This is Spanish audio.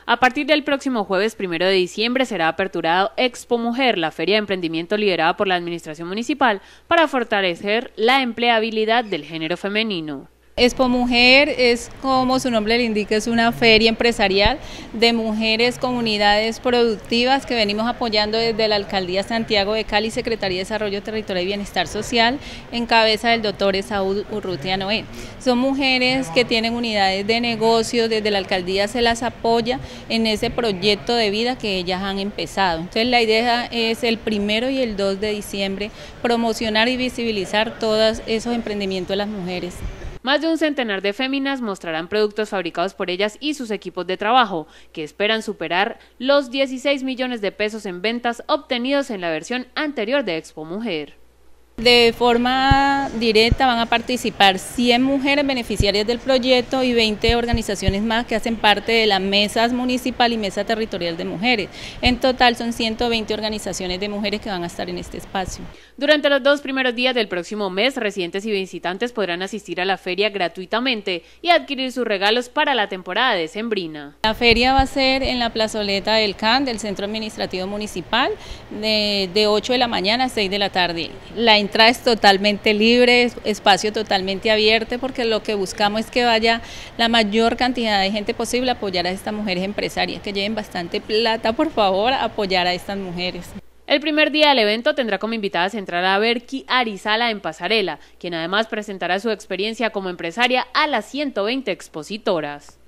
A partir del próximo jueves 1 de diciembre será aperturado Expo Mujer, la feria de emprendimiento liderada por la Administración Municipal para fortalecer la empleabilidad del género femenino. Expo Mujer es, como su nombre le indica, es una feria empresarial de mujeres, comunidades productivas que venimos apoyando desde la Alcaldía Santiago de Cali, Secretaría de Desarrollo Territorial y Bienestar Social, en cabeza del doctor Esaú Urrutia Noé. Son mujeres que tienen unidades de negocio, desde la Alcaldía se las apoya en ese proyecto de vida que ellas han empezado. Entonces la idea es el 1 y el 2 de diciembre promocionar y visibilizar todos esos emprendimientos de las mujeres. Más de un centenar de féminas mostrarán productos fabricados por ellas y sus equipos de trabajo, que esperan superar los 16 millones de pesos en ventas obtenidos en la versión anterior de Expo Mujer. De forma directa van a participar 100 mujeres beneficiarias del proyecto y 20 organizaciones más que hacen parte de la Mesa Municipal y Mesa Territorial de Mujeres. En total son 120 organizaciones de mujeres que van a estar en este espacio. Durante los 2 primeros días del próximo mes, residentes y visitantes podrán asistir a la feria gratuitamente y adquirir sus regalos para la temporada decembrina. La feria va a ser en la plazoleta del CAN, del Centro Administrativo Municipal, de 8 de la mañana a 6 de la tarde. La entrada es totalmente libre, espacio totalmente abierto, porque lo que buscamos es que vaya la mayor cantidad de gente posible a apoyar a estas mujeres empresarias, que lleven bastante plata, por favor, a apoyar a estas mujeres. El primer día del evento tendrá como invitada central a Berky Arizala en pasarela, quien además presentará su experiencia como empresaria a las 120 expositoras.